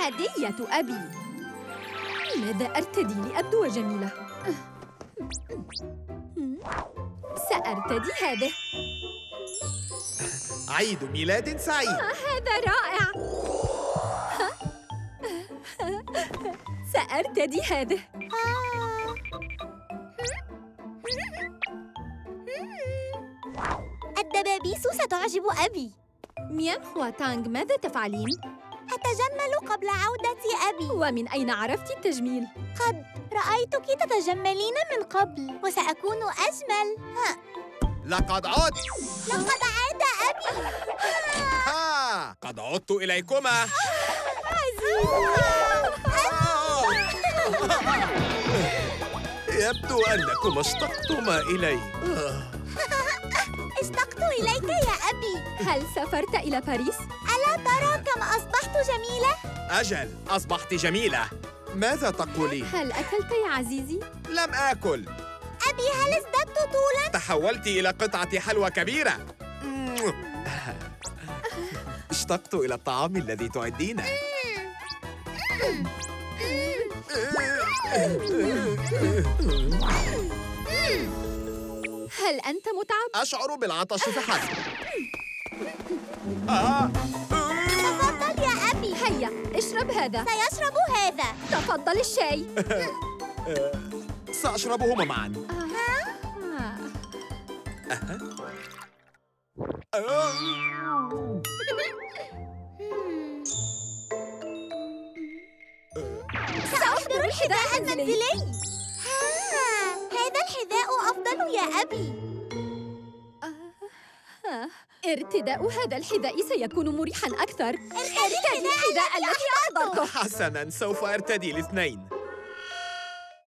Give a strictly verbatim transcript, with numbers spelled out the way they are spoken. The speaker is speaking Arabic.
هدية أبي. لماذا أرتدي لأبدو جميلة؟ سأرتدي هذه. عيد ميلاد سعيد. هذا رائع. سأرتدي هذه. الدبابيس ستعجب أبي. ميان خوا تانغ، ماذا تفعلين؟ أتجمل قبل عودة أبي. ومن أين عرفت التجميل؟ قد رأيتك تتجملين من قبل، وسأكون أجمل. ها. لقد عدت. لقد عاد أبي. ها، قد عدت إليكما. يبدو أنكما اشتقتما إلي. اشتقت إليك يا أبي. هل سافرت إلى باريس؟ ألا ترى كم أصبحت جميلة؟ أجل، أصبحت جميلة. ماذا تقولين؟ هل أكلت يا عزيزي؟ لم آكل. أبي، هل ازددت طولاً؟ تحولت إلى قطعة حلوى كبيرة. اشتقت إلى الطعام الذي تعدينه. هل أنت متعب؟ أشعر بالعطش فحسب. آه. تفضل يا أبي. هيا، اشرب هذا. سيشرب هذا. تفضل الشاي. سأشربهما معاً. سأحضر الحذاء المنزلي. هذا الحذاء أفضل يا أبي. ارتداء هذا الحذاء سيكون مريحاً أكثر. ارتدي الحذاء الذي الذي أحضرته. حسناً، سوف أرتدي الاثنين.